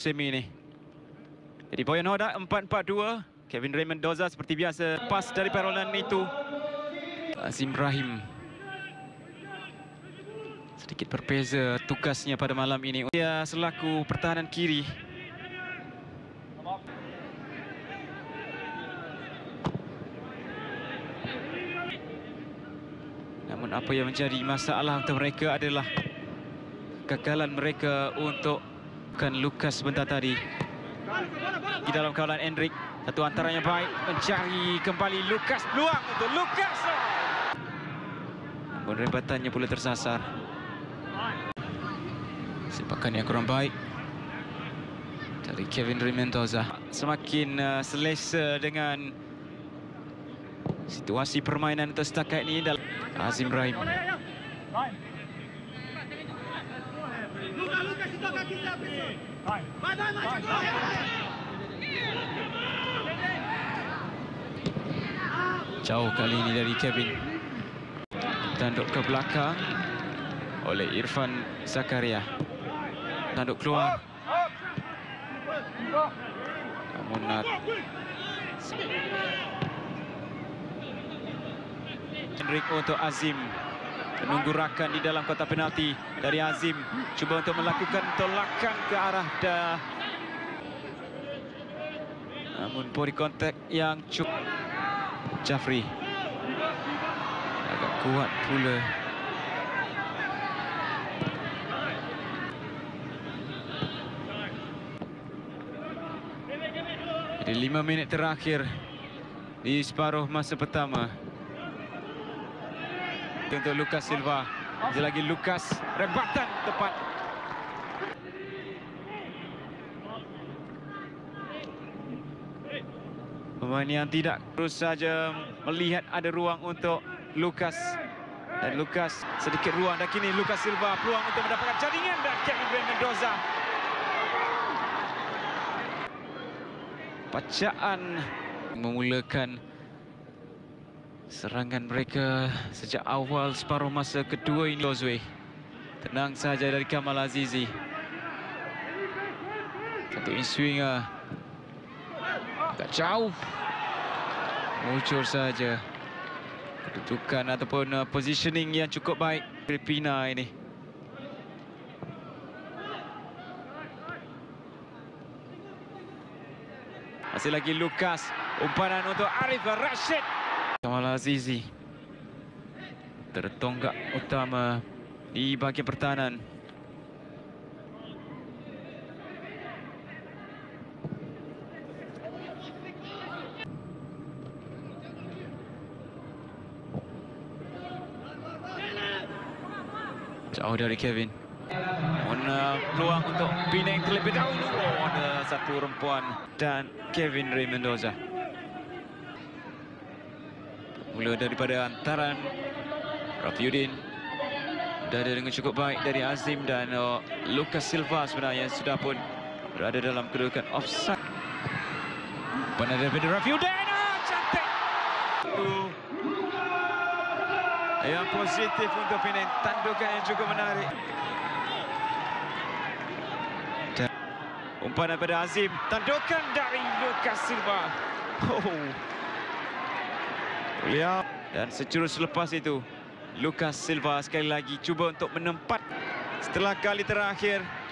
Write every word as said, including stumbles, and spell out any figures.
semi ni. Jadi Boyan Hodak empat empat dua. Kevin Ray Mendoza seperti biasa. Pas dari Roland itu. Azim Rahim. Sedikit berbeza tugasnya pada malam ini. Dia selaku pertahanan kiri. Namun apa yang menjadi masalah untuk mereka adalah kegagalan mereka untuk kan Lucas sebentar tadi. Di dalam kawalan Endrick, satu antaranya baik, mencari kembali Lucas, peluang untuk Lucas. Namun rebatannya pula tersasar. Sepakan yang kurang baik dari Kevin Ray Mendoza. Semakin uh, selesa dengan situasi permainan untuk setakat ini. Dalam Azim Rahim. Jauh kali ini dari Kevin. Tanduk ke belakang oleh Irfan Zakaria. Tanduk keluar. Namun nak Hendrik untuk Azim. Menunggu rakan di dalam kotak penalti dari Azim. Cuba untuk melakukan tolakan ke arah dah. Namun body contact yang cukup. Jafri. Agak kuat pula. Jadi lima minit terakhir di separuh masa pertama. Untuk Lucas Silva. Sekali lagi Lucas, rebatan tepat. Pemain yang tidak terus saja melihat ada ruang untuk Lucas. Dan Lucas sedikit ruang, dan kini Lucas Silva peluang untuk mendapatkan jaringan dan Kevin Ray Mendoza. Bacaan memulakan serangan mereka sejak awal separuh masa kedua ini. Lozwe. Tenang saja dari Kamal Azizi. Satu in-swinger. Agak jauh. Muncul saja. Kedudukan ataupun uh, positioning yang cukup baik Filipina ini. Masih lagi Lucas. Umpanan untuk Arif Rashid. Kamal Azizi tertonggak utama di bahagian pertahanan. Jauh dari Kevin. Mana peluang untuk Penang terlebih dahulu. Oh, ada satu rempuan dan Kevin Ray Mendoza. Mula daripada antaran Rafiuddin. Berada dengan cukup baik dari Azim dan uh, Lucas Silva sebenarnya sudah pun berada dalam kedudukan offside. Benar daripada Rafiuddin. Oh, cantik. Uh, yang positif untuk Penang. Tandukan yang cukup menarik. Dan umpan daripada Azim. Tandukan dari Lucas Silva. Oh. Lihat. Dan sejurus selepas itu Lucas Silva sekali lagi cuba untuk menempat setelah kali terakhir